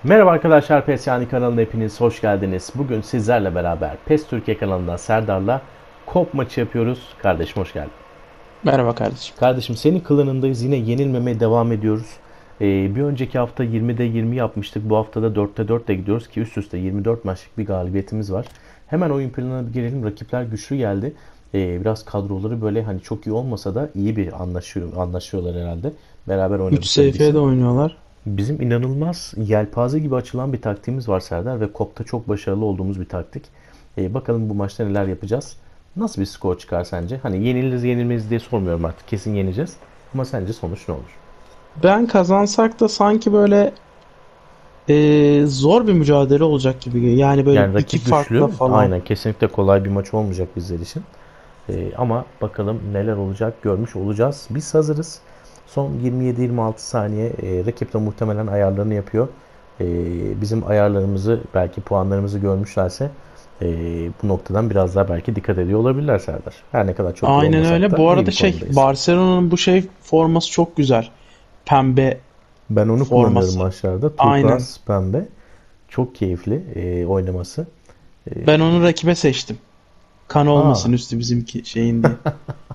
Merhaba arkadaşlar, PES Yani kanalına hepiniz hoş geldiniz. Bugün sizlerle beraber PES Türkiye kanalından Serdar'la kop maçı yapıyoruz. Kardeşim hoş geldin. Merhaba kardeşim. Kardeşim senin klanındayız. Yine yenilmemeye devam ediyoruz. Bir önceki hafta 20'de 20 yapmıştık. Bu hafta da 4'te 4 ile gidiyoruz ki üst üste 24 maçlık bir galibiyetimiz var. Hemen oyun planına bir girelim. Rakipler güçlü geldi. Biraz kadroları böyle hani çok iyi olmasa da iyi bir anlaşıyorlar herhalde. Beraber 3 oynadıkları SF'de için. oynuyorlar. Bizim inanılmaz yelpaze gibi açılan bir taktiğimiz var Serdar ve KOP'ta çok başarılı olduğumuz bir taktik. Bakalım bu maçta neler yapacağız? Nasıl bir skor çıkar sence? Hani yeniliriz yenilmeyiz diye sormuyorum artık. Kesin yeneceğiz. Ama sence sonuç ne olur? Ben kazansak da sanki böyle zor bir mücadele olacak gibi geliyor. Yani böyle Yani iki rakip farkla güçlü. falan. Aynen kesinlikle kolay bir maç olmayacak bizler için. Ama bakalım neler olacak görmüş olacağız. Biz hazırız. Son 27-26 saniye rakip de muhtemelen ayarlarını yapıyor. Bizim ayarlarımızı belki puanlarımızı görmüşlerse e, bu noktadan biraz daha belki dikkat ediyor olabilirler Serdar. Her ne kadar çok iyi Aynen olmasak öyle. da Bu iyi arada bir konumdayız. Barcelona'nın bu forması çok güzel. Pembe Ben onu kullanıyorum forması. maçlarda. Aynen. Turkuaz pembe. Çok keyifli oynaması. Ben onu rakibe seçtim. Kan olmasın Aa, üstü bizimki şeyin diye.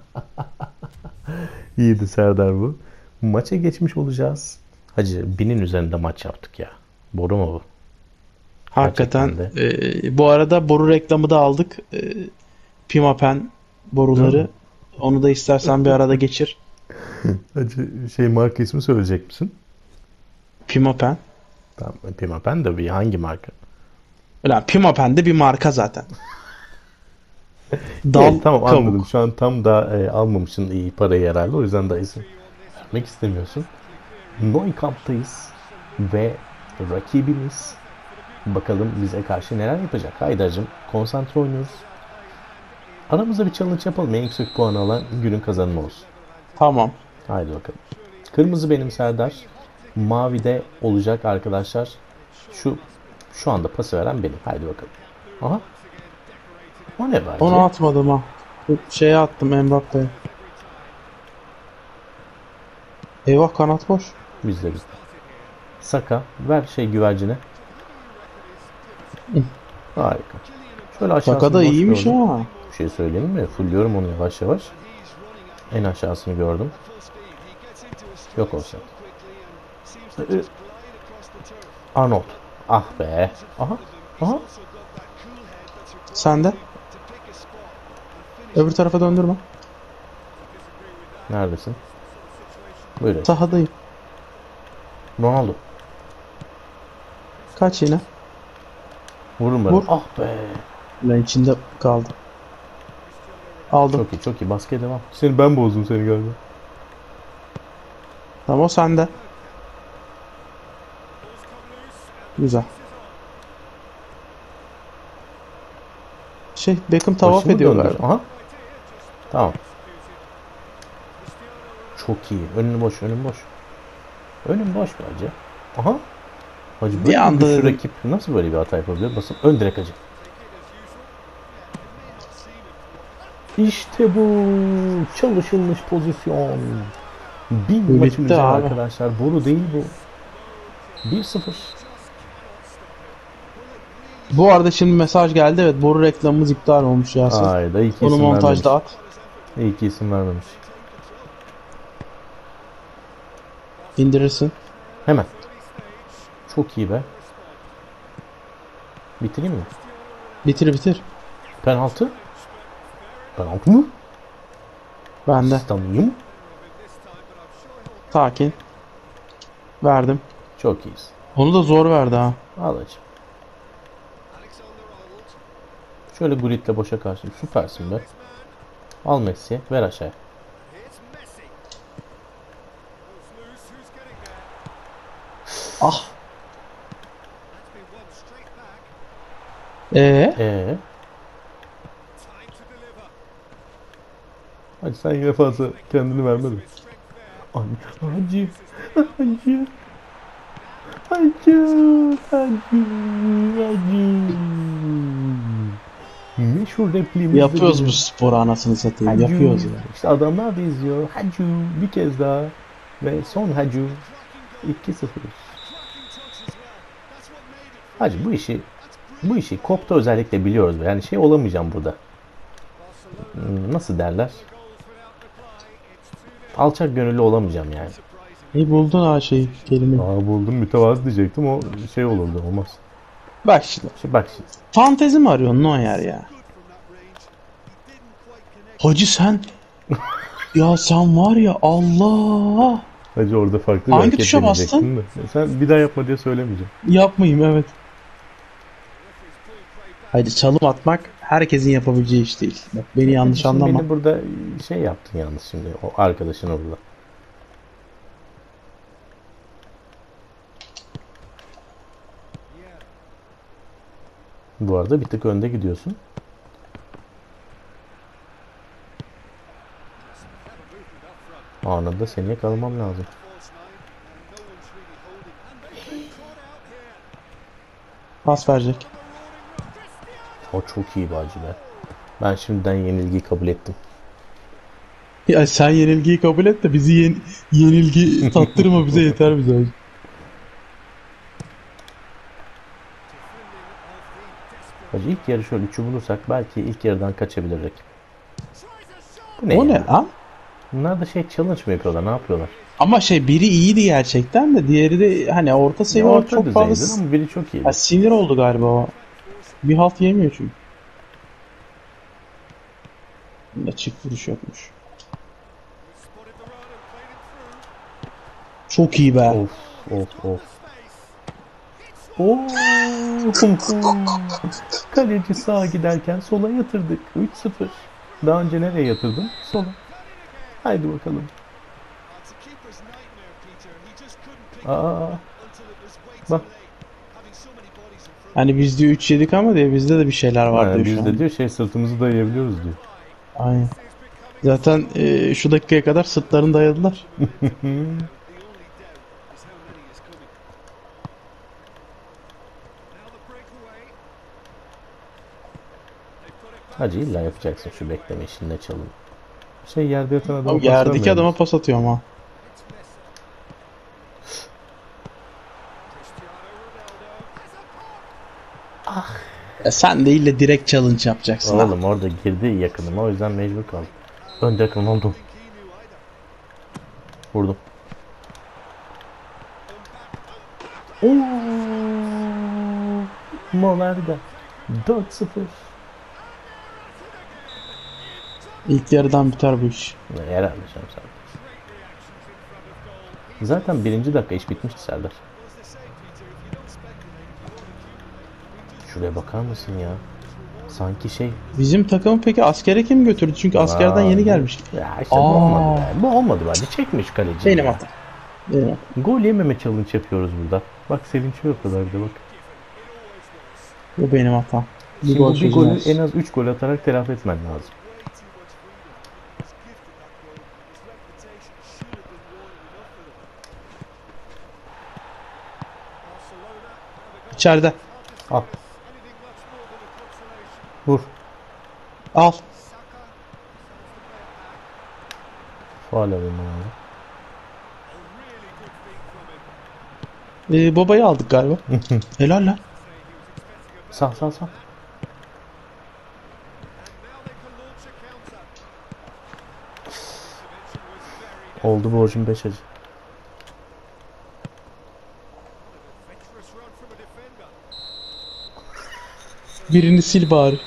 iyiydi Serdar bu. Maça geçmiş olacağız. Hacı binin üzerinde maç yaptık ya. Boru mu bu? Hakikaten. Gerçekten de. Bu arada boru reklamı da aldık. Pimapen Değil mi? boruları. Onu da istersen bir arada geçir. Hacı şey marka ismi söyleyecek misin? Pimapen. Tamam. Pimapen de bir hangi marka? Ulan Pimapen de bir marka zaten. Evet Dal tamam anladım. kavuk. Şu an tam da almamışsın iyi parayı herhalde. O yüzden daha isim vermek istemiyorsun. Neukamp'tayız ve rakibimiz bakalım bize karşı neler yapacak. Haydi hacım konsantre oynuyoruz. Aramızda bir challenge yapalım. En yüksek puanı alan günün kazanımı olsun. Tamam. Haydi bakalım. Kırmızı benim Serdar. Mavi de olacak arkadaşlar. Şu anda pası veren benim. Haydi bakalım. Aha. O ne Onu bence? atmadım ha. Şeye attım Mbappe'ye. Eyvah kanat boş. Bizde. Saka. Ver şey güvercine. Harika. Şöyle Saka aşağısını da boş iyiymiş gördüm. ha. Bir şey söyleyeyim mi? Fulluyorum onu yavaş yavaş. En aşağısını gördüm. Yok olsa. Arnold. Ah be. Aha. Aha. Sen de. Öbür tarafa döndürme. Neredesin? Böyle. Sahadayım. Ronaldo. Kaç yine. Vurun bana. Vur. Ah be. Ulan içinde kaldı. Aldım. Çok iyi çok iyi. Baskıya devam. Ben bozdum seni galiba. Tamam o sende. Güzel. Beckham tavaf Başımı ediyor döndür. galiba. Aha. Tamam. Çok iyi. Önün boş önün boş. Önün boş bence. Aha. Hacı Bir böyle bir anda güçlü dedim. rakip nasıl böyle bir hata yapabilir? Basın ön direk hacı. İşte bu. Çalışılmış pozisyon. Bin Bu maçın bitti üzeri abi. arkadaşlar. Boru değil bu. 1-0. Bu arada şimdi mesaj geldi. Evet boru reklamımız iptal olmuş Yasir. Ayda iki Onu isim montajda vermemiş. at. İyi ki isim vermemiş. İndirirsin. Hemen. Çok iyi be. Bitireyim mi? Bitir bitir. Penaltı. Penaltı mı? Ben de. Asistanıyım. Sakin. Verdim. Çok iyiyiz. Onu da zor verdi ha. Al hacı. Şöyle Gullit'le boşa karşı. Süpersin be. Al Messi'ye. Ver aşağıya. Ah. Ee, Ee, Hacı sen yine fazla kendini vermedin. Hacı. Hacı. Hacı. Hacı. Hacı. Hacı. Meşhur repliğimiz de yapıyoruz bu bizim. sporu anasını satayım. Hacı. Yapıyoruz ya. İşte adamlar da izliyor. Hacı. Bir kez daha. Ve son Hacı. 2-0. Hacı bu işi kopta özellikle biliyoruz. Yani şey olamayacağım burada. Nasıl derler? Alçak gönüllü olamayacağım yani. İyi buldun ha kelime. Buldum, mütevazı diyecektim, o şey olurdu, olmaz. Bak şimdi. Bak şimdi. Fantezi mi arıyorsun o yer ya? Hacı sen. Ya sen var ya Allah. Hacı orada farklı bir Hangi hareket tuşa deneyecektin de. Sen bir daha yapma diye söylemeyeceğim. Yapmayayım evet. Haydi çalım atmak herkesin yapabileceği iş değil. Bak beni yanlış Şimdi anlama. beni burada şey yaptın yalnız şimdi, o arkadaşın orada. Bu arada bir tık önde gidiyorsun. Anında seni yakalamam lazım. Pas verecek. O çok iyi bacı be. Ben şimdiden yenilgiyi kabul ettim. Ya sen yenilgiyi kabul et de bizi yenilgi tattırma bize yeter bize. Hacı ilk yarı şöyle 3'ü bulursak belki ilk yarıdan kaçabilir rakip. Bu O ya? ne lan? Bunlar da challenge mı yapıyorlar, ne yapıyorlar? Ama biri iyiydi gerçekten de diğeri de hani orta seviye Orta çok düzeydi fazla ama biri çok iyi. ya, sinir oldu galiba o. Bir halt yemiyor çünkü. Bunda çift vuruş yokmuş. Çok iyi be. Of. Kaleci sağa giderken sola yatırdık. 3-0. Daha önce nereye yatırdın? Sola. Haydi bakalım. Bak. Hani biz diyor 3 yedik ama diye bizde de bir şeyler var diyor şu biz an. de diyor sırtımızı dayayabiliyoruz diyor. Aynen. Zaten şu dakikaya kadar sırtlarını dayadılar. Hacı illa yapacaksın şu bekleme işinde, çalın. Yerde yatan adama O pas yerdeki vermiyor adama musun? pas atıyor ama. Ya sen de ille direkt challenge yapacaksın. Oğlum orada girdi yakınıma, o yüzden mecbur kaldım. Önde yakın oldum. Vurdum. Molarda 4-0. İlk yarıdan biter bu iş. Herhalde canım Serdar. Zaten birinci dakika iş bitmişti Serdar. Şuraya bakar mısın ya? Sanki Bizim takımı peki askere kim götürdü? Çünkü askerden yeni gelmiş. Ya işte bu olmadı be. Bu olmadı bence. Çekmiş kaleci. Benim ya. hatam. Benim hatam. Gol yememe challenge yapıyoruz burada. Bak sevinç yapıyorlar bir de bak. Bu benim hatam. Şimdi bu bir golü en az 3 gol atarak telafi etmen lazım. İçeride. Al. Vur. Al. Faal alayım abi. Babayı aldık galiba. Helal lan. Sağ. Oldu borcum 5 acı. Birini sil bari.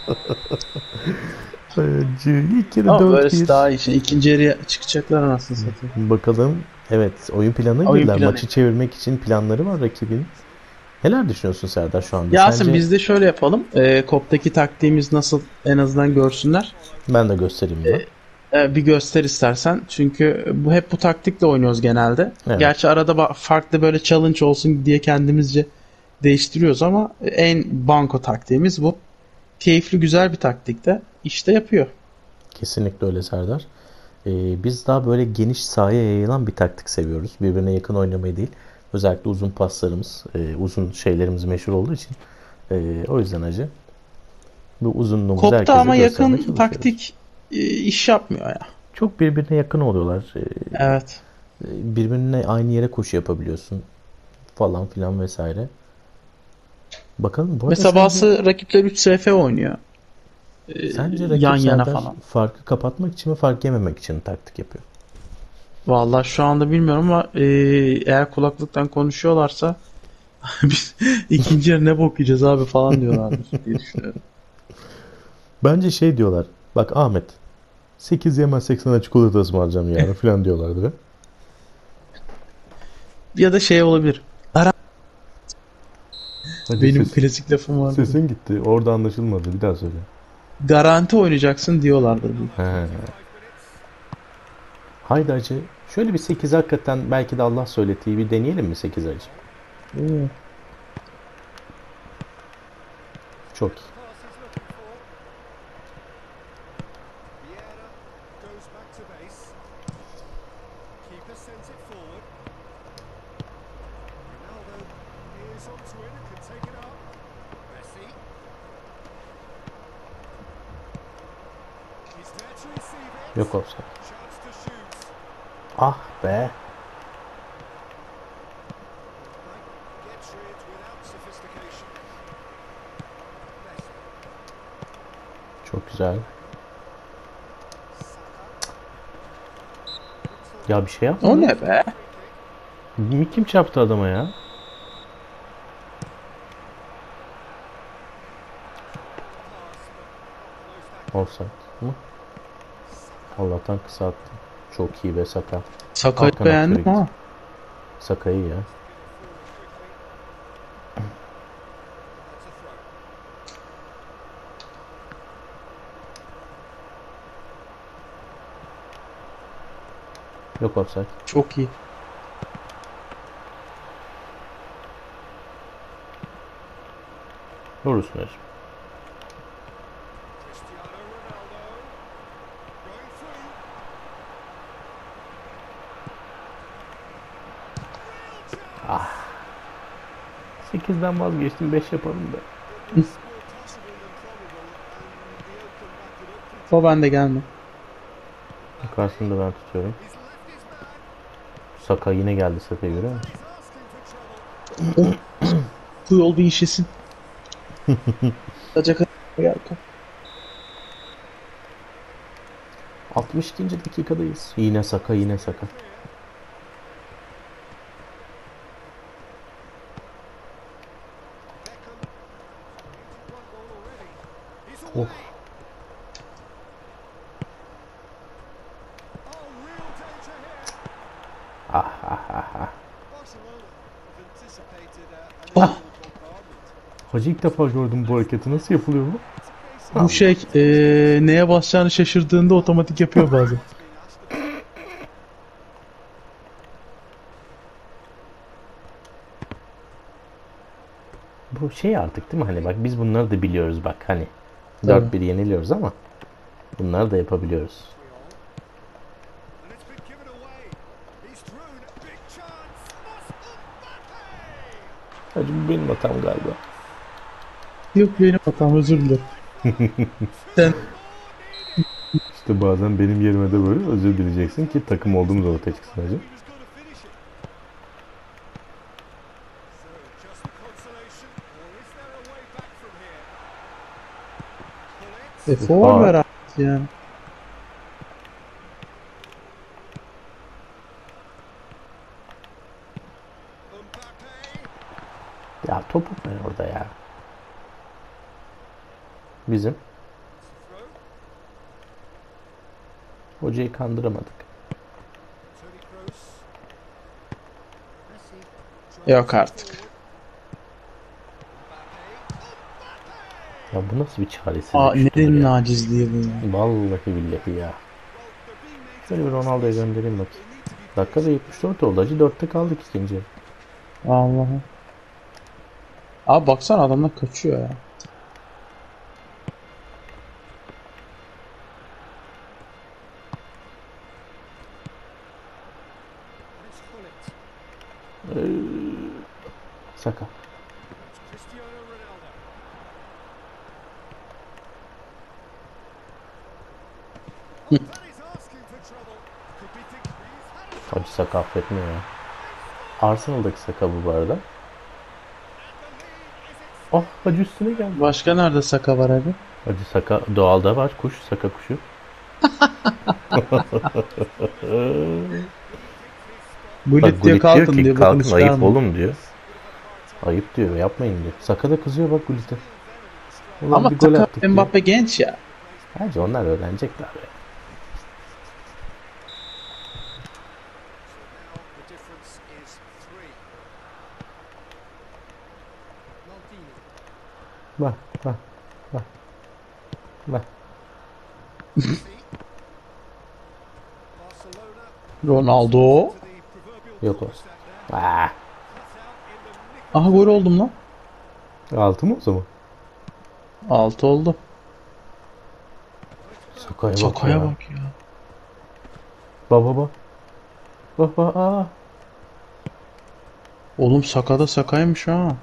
İlk yarı Ama 4-1. böylesi daha iyi. Şimdi ikinci yarıya çıkacaklar anasını satayım. Bakalım. Evet, oyun planına Oyun girdiler. planı. Maçı çevirmek için planları var rakibin. Neler düşünüyorsun Serdar şu anda? Yasin Sence... biz de şöyle yapalım. Kop'taki taktiğimiz nasıl en azından görsünler. Ben de göstereyim bunu. Bir göster istersen. Çünkü hep bu taktikle oynuyoruz genelde. Evet. Gerçi arada farklı böyle challenge olsun diye kendimizce değiştiriyoruz ama en banko taktiğimiz bu. Keyifli güzel bir taktikte işte yapıyor. Kesinlikle öyle Serdar. Biz daha böyle geniş sahaya yayılan bir taktik seviyoruz. Birbirine yakın oynamayı değil. Özellikle uzun paslarımız, uzun şeylerimiz meşhur olduğu için. O yüzden acı. Bu uzunluğumuzu Kopta herkese ama göstermeye yakın çalışıyoruz. taktik iş yapmıyor ya. Çok birbirine yakın oluyorlar. Evet. Birbirine aynı yere koşu yapabiliyorsun. Falan filan vesaire. Bakalım bu arada Mesela bazı rakipler 3 SF oynuyor. sence Yan rakip yana Serdar falan. farkı kapatmak için mi fark yememek için mi taktik yapıyor? Vallahi şu anda bilmiyorum ama eğer kulaklıktan konuşuyorlarsa biz ikinci yarı ne bok yiyeceğiz abi falan diyorlardır diye düşünüyorum. Bence şey diyorlar. Bak Ahmet 8 yemezsek sana çikolata ısmarlayacağım yarın falan diyorlardı. Ya da şey olabilir. Ara Hadi benim klasik lafım vardır. sesin gitti. Orada anlaşılmadı. Bir daha söyle. Garanti oynayacaksın diyorlardır büyük ihtimalle. He. Haydi acı. Şöyle bir 8 hakikaten belki de Allah söylettiği bir deneyelim mi 8 acı? Oo. Çok iyi. Yok olsa. Ah be. Çok güzel. Ya bir şey O yapmadı. ne be? Kim çarptı adama ya? Offside mı? Allah'tan kısa attı. Çok iyi be Saka. Sakayı Alt kanat beğendim Fred. ama Saka'yı ya. Yok offside. çok iyi. Vurursun hocam. Ah. 8'den vazgeçtim 5 yapalım da. O bende gelme. Karşısında ben tutuyorum. Saka yine geldi Saka'ya göre. O bu yol bir işesin. Acaka geldi. 62. dakikadayız. Yine Saka yine Saka. Of. Ah ah ah ah. Ah, Hacı ilk defa gördüm bu hareketi. Nasıl yapılıyor bu? bu şey neye basacağını şaşırdığında otomatik yapıyor bazen. Bu şey artık değil mi? Hani bak biz bunları da biliyoruz bak hani. Tabii. 4-1 yeniliyoruz ama bunları da yapabiliyoruz. Hacı bu benim hatam galiba. Yok benim hatam, özür dilerim. Sen İşte bazen benim yerime de böyle özür dileyeceksin ki takım olduğumuz ortaya çıksın hacı. faul ver artık yani. Ya topuk ver orada ya. Bizim. Hocayı kandıramadık. Yok artık. Ya bu nasıl bir Aa, çaresizlik şutudur nerenin ya. acizliği bu ya. Vallahi billahi ya. Şöyle bir Ronaldo'ya göndereyim bakayım. Dakikada 74 oldu. Hacı 4'te kaldık ikinci. Allah'ım. Abi baksana adamlar kaçıyor ya. Saka. Hacı Saka affetmiyor ya. Arsenal'daki Saka bu arada. Ah, Hacı üstüne geldi. Başka nerede Saka var abi? Hacı Saka doğalda var. Kuş, Saka kuşu. Bak Gullit diyor Gullit diyor kalkın ki diyor. Bakın kalkın hiç ayıp kalmıyor. oğlum diyor. Ayıp diyor, yapmayın diyor. Saka da kızıyor bak Gullit'e. Ulan Ama bir gol Saka attık diyor. Mbappe genç ya. Bence onlar öğrenecekler be. Bak bak bak bak. Ronaldo. Yok o. Ah, Aha gol oldum lan. 6 mı o zaman? 6 oldu. Sakaya bak Sakaya ya. bak ya. Baba bak. Bak bak aa. Oğlum Saka da Sakaymış ha.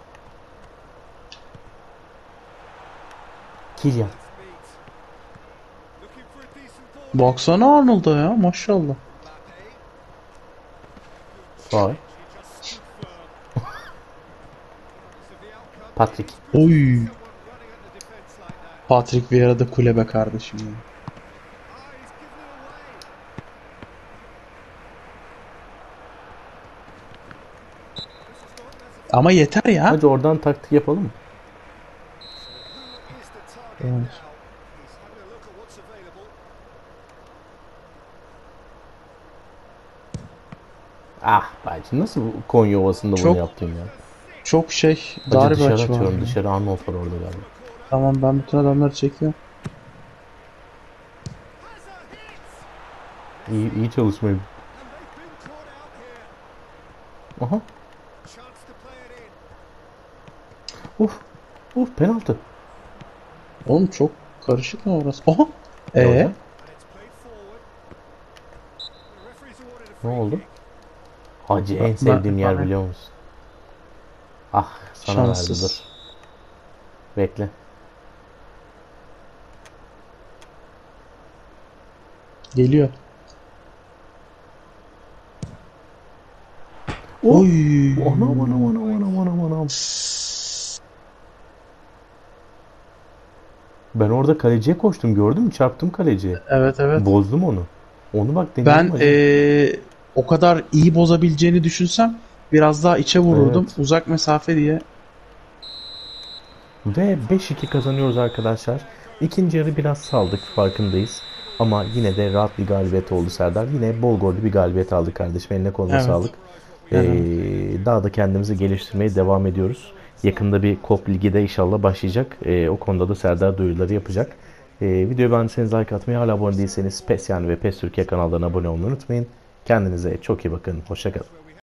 Kylian. Baksana Arnold'a ya maşallah. Vay. Patrick. Oy. Patrick Vieira da kulebe kardeşim ya. Ama yeter ya. Hadi oradan taktik yapalım mı? Evet. Ah bence nasıl Konya Ovası'nda bunu Çok yaptın ya? çok şey Hacı dar bir dışarı açı var atıyorum. ya. Dışarı Arnold var orada galiba. Tamam ben bütün adamları çekiyorum. İyi çalışmayı. Aha. Uf. Uf penaltı. Oğlum çok karışık mı orası? Aha. Ne hocam? Ne oldu? Hacı en sevdiğim yer biliyor musun? Ah sana verdi dur. Şanssız. Bekle. Geliyor. Oh. Oy. Anam anam anam anam anam anam. Ben orada kaleciye koştum gördün mü? Çarptım kaleciye. Evet evet. Bozdum onu. Onu bak Ben denedim hacı. o kadar iyi bozabileceğini düşünsem biraz daha içe vururdum. Evet. Uzak mesafe diye. Ve 5-2 kazanıyoruz arkadaşlar. İkinci yarı biraz saldık farkındayız. Ama yine de rahat bir galibiyet oldu Serdar. Yine bol gollü bir galibiyet aldık kardeşim. Eline koluna Evet. sağlık. Yani Daha da kendimizi geliştirmeye devam ediyoruz. Yakında bir KOP Ligi de inşallah başlayacak. O konuda da Serdar duyuruları yapacak. Videoyu beğendiyseniz like atmayı, hala abone değilseniz PES yani ve PES Türkiye kanallarına abone olmayı unutmayın. Kendinize çok iyi bakın. Hoşça kalın.